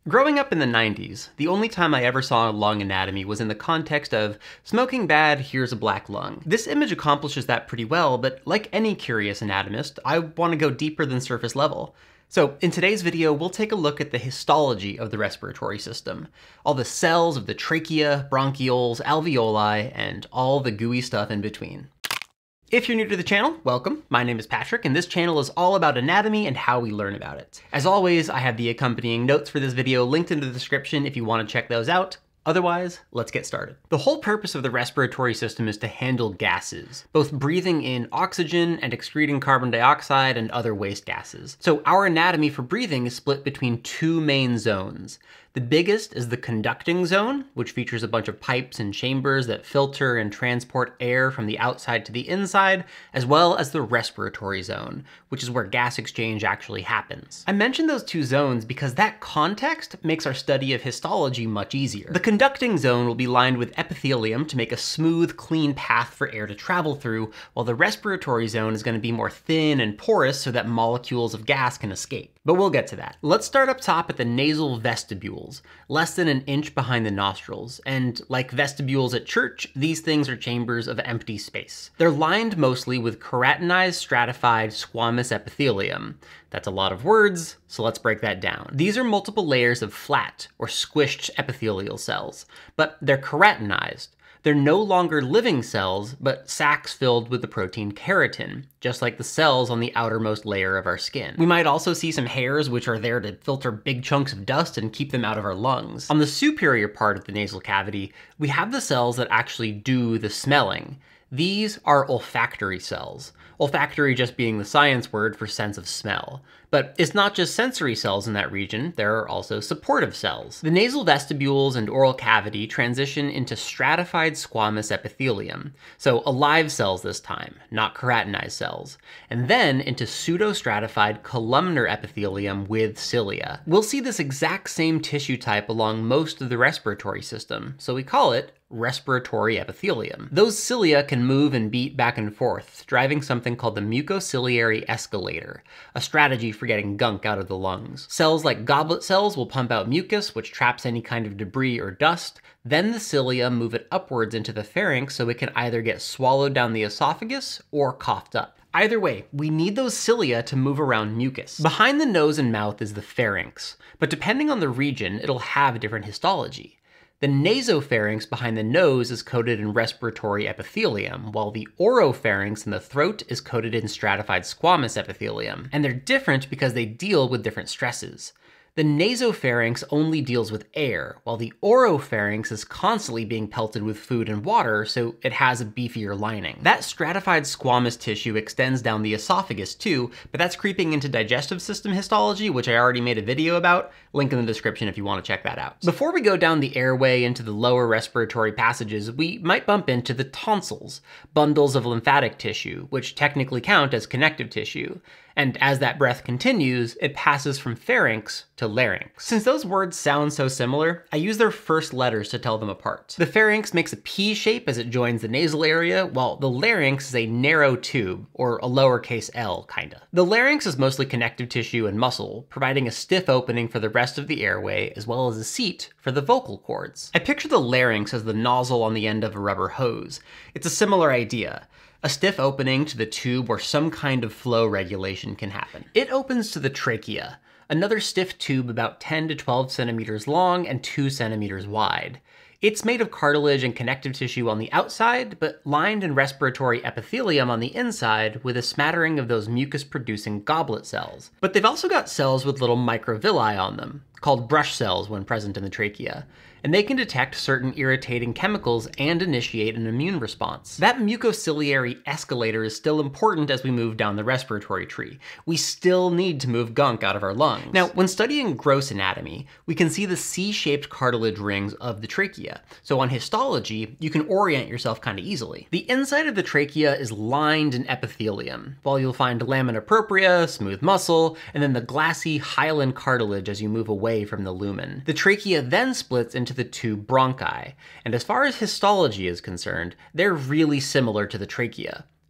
Growing up in the 90s, the only time I ever saw lung anatomy was in the context of smoking bad, here's a black lung. This image accomplishes that pretty well, but like any curious anatomist, I want to go deeper than surface level. So in today's video, we'll take a look at the histology of the respiratory system. All the cells of the trachea, bronchioles, alveoli, and all the gooey stuff in between. If you're new to the channel, welcome. My name is Patrick, and this channel is all about anatomy and how we learn about it. As always, I have the accompanying notes for this video linked in the description if you want to check those out. Otherwise, let's get started. The whole purpose of the respiratory system is to handle gases, both breathing in oxygen and excreting carbon dioxide and other waste gases. So our anatomy for breathing is split between two main zones. The biggest is the conducting zone, which features a bunch of pipes and chambers that filter and transport air from the outside to the inside, as well as the respiratory zone, which is where gas exchange actually happens. I mentioned those two zones because that context makes our study of histology much easier. The conducting zone will be lined with epithelium to make a smooth, clean path for air to travel through, while the respiratory zone is going to be more thin and porous so that molecules of gas can escape. But we'll get to that. Let's start up top at the nasal vestibules, less than an inch behind the nostrils, and like vestibules at church, these things are chambers of empty space. They're lined mostly with keratinized stratified squamous epithelium. That's a lot of words, so let's break that down. These are multiple layers of flat or squished epithelial cells, but they're keratinized. They're no longer living cells, but sacs filled with the protein keratin, just like the cells on the outermost layer of our skin. We might also see some hairs which are there to filter big chunks of dust and keep them out of our lungs. On the superior part of the nasal cavity, we have the cells that actually do the smelling. These are olfactory cells. Olfactory just being the science word for sense of smell. But it's not just sensory cells in that region, there are also supportive cells. The nasal vestibules and oral cavity transition into stratified squamous epithelium, so alive cells this time, not keratinized cells, and then into pseudostratified columnar epithelium with cilia. We'll see this exact same tissue type along most of the respiratory system, so we call it respiratory epithelium. Those cilia can move and beat back and forth, driving something called the mucociliary escalator, a strategy for getting gunk out of the lungs. Cells like goblet cells will pump out mucus, which traps any kind of debris or dust. Then the cilia move it upwards into the pharynx so it can either get swallowed down the esophagus or coughed up. Either way, we need those cilia to move around mucus. Behind the nose and mouth is the pharynx, but depending on the region, it'll have a different histology. The nasopharynx behind the nose is coated in respiratory epithelium, while the oropharynx in the throat is coated in stratified squamous epithelium. And they're different because they deal with different stresses. The nasopharynx only deals with air, while the oropharynx is constantly being pelted with food and water, so it has a beefier lining. That stratified squamous tissue extends down the esophagus too, but that's creeping into digestive system histology, which I already made a video about. Link in the description if you want to check that out. Before we go down the airway into the lower respiratory passages, we might bump into the tonsils, bundles of lymphatic tissue, which technically count as connective tissue. And as that breath continues, it passes from pharynx to larynx. Since those words sound so similar, I use their first letters to tell them apart. The pharynx makes a P shape as it joins the nasal area, while the larynx is a narrow tube, or a lowercase l, kinda. The larynx is mostly connective tissue and muscle, providing a stiff opening for the rest of the airway, as well as a seat for the vocal cords. I picture the larynx as the nozzle on the end of a rubber hose. It's a similar idea. A stiff opening to the tube where some kind of flow regulation can happen. It opens to the trachea, another stiff tube about 10 to 12 centimeters long and 2 centimeters wide. It's made of cartilage and connective tissue on the outside, but lined in respiratory epithelium on the inside with a smattering of those mucus-producing goblet cells. But they've also got cells with little microvilli on them, called brush cells when present in the trachea, and they can detect certain irritating chemicals and initiate an immune response. That mucociliary escalator is still important as we move down the respiratory tree. We still need to move gunk out of our lungs. Now, when studying gross anatomy, we can see the C-shaped cartilage rings of the trachea. So on histology, you can orient yourself kind of easily. The inside of the trachea is lined in epithelium, while you'll find lamina propria, smooth muscle, and then the glassy hyaline cartilage as you move away from the lumen. The trachea then splits into the two bronchi, and as far as histology is concerned, they're really similar to the trachea.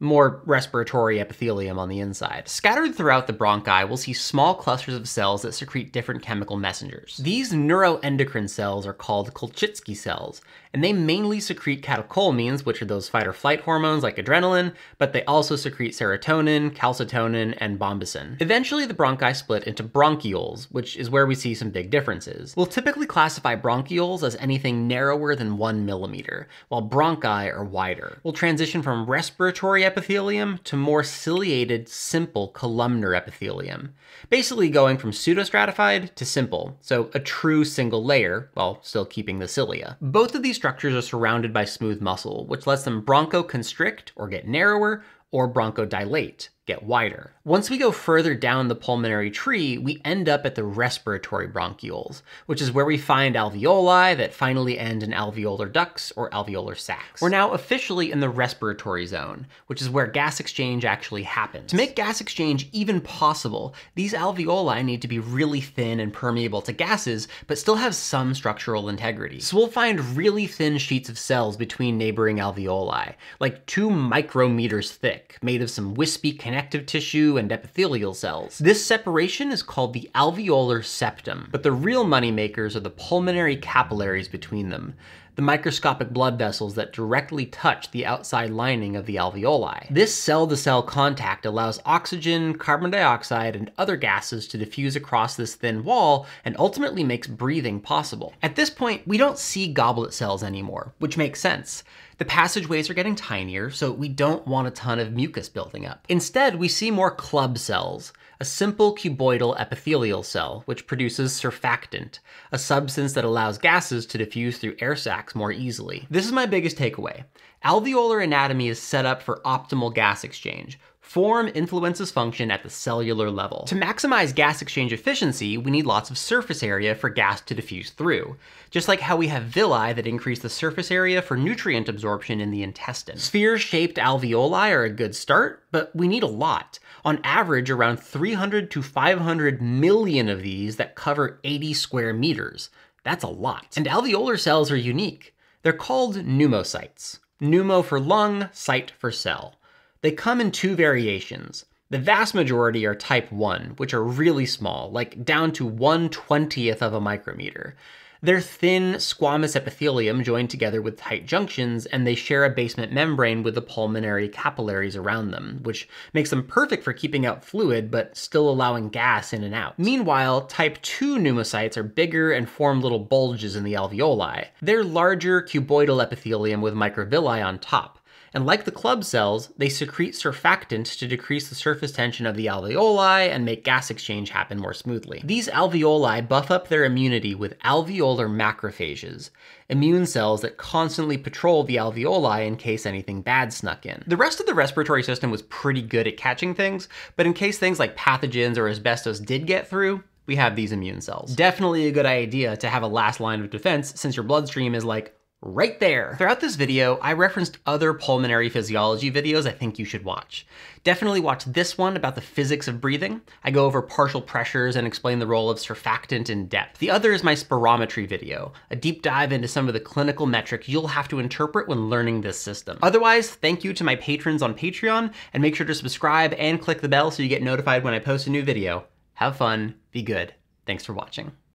more respiratory epithelium on the inside. Scattered throughout the bronchi, we'll see small clusters of cells that secrete different chemical messengers. These neuroendocrine cells are called Kolchitsky cells, and they mainly secrete catecholamines, which are those fight or flight hormones like adrenaline, but they also secrete serotonin, calcitonin, and bombesin. Eventually, the bronchi split into bronchioles, which is where we see some big differences. We'll typically classify bronchioles as anything narrower than 1 millimeter, while bronchi are wider. We'll transition from respiratory epithelium to more ciliated, simple columnar epithelium, basically going from pseudostratified to simple, so a true single layer, while still keeping the cilia. Both of these structures are surrounded by smooth muscle, which lets them bronchoconstrict, or get narrower, or bronchodilate, get wider. Once we go further down the pulmonary tree, we end up at the respiratory bronchioles, which is where we find alveoli that finally end in alveolar ducts or alveolar sacs. We're now officially in the respiratory zone, which is where gas exchange actually happens. To make gas exchange even possible, these alveoli need to be really thin and permeable to gases, but still have some structural integrity. So we'll find really thin sheets of cells between neighboring alveoli, like 2 micrometers thick, made of some wispy connective tissue and epithelial cells. This separation is called the alveolar septum, but the real money makers are the pulmonary capillaries between them, the microscopic blood vessels that directly touch the outside lining of the alveoli. This cell-to-cell contact allows oxygen, carbon dioxide, and other gases to diffuse across this thin wall and ultimately makes breathing possible. At this point, we don't see goblet cells anymore, which makes sense. The passageways are getting tinier, so we don't want a ton of mucus building up. Instead, we see more club cells, a simple cuboidal epithelial cell, which produces surfactant, a substance that allows gases to diffuse through air sacs more easily. This is my biggest takeaway. Alveolar anatomy is set up for optimal gas exchange. Form influences function at the cellular level. To maximize gas exchange efficiency, we need lots of surface area for gas to diffuse through, just like how we have villi that increase the surface area for nutrient absorption in the intestine. Sphere-shaped alveoli are a good start, but we need a lot. On average, around 300 to 500 million of these that cover 80 square meters. That's a lot. And alveolar cells are unique. They're called pneumocytes. Pneumo for lung, cyte for cell. They come in 2 variations. The vast majority are type 1, which are really small, like down to 1/20th of a micrometer. They're thin, squamous epithelium joined together with tight junctions, and they share a basement membrane with the pulmonary capillaries around them, which makes them perfect for keeping out fluid, but still allowing gas in and out. Meanwhile, type 2 pneumocytes are bigger and form little bulges in the alveoli. They're larger cuboidal epithelium with microvilli on top. And like the club cells, they secrete surfactant to decrease the surface tension of the alveoli and make gas exchange happen more smoothly. These alveoli buff up their immunity with alveolar macrophages, immune cells that constantly patrol the alveoli in case anything bad snuck in. The rest of the respiratory system was pretty good at catching things, but in case things like pathogens or asbestos did get through, we have these immune cells. Definitely a good idea to have a last line of defense since your bloodstream is like right there. Throughout this video, I referenced other pulmonary physiology videos I think you should watch. Definitely watch this one about the physics of breathing. I go over partial pressures and explain the role of surfactant in depth. The other is my spirometry video, a deep dive into some of the clinical metrics you'll have to interpret when learning this system. Otherwise, thank you to my patrons on Patreon, and make sure to subscribe and click the bell so you get notified when I post a new video. Have fun, be good. Thanks for watching.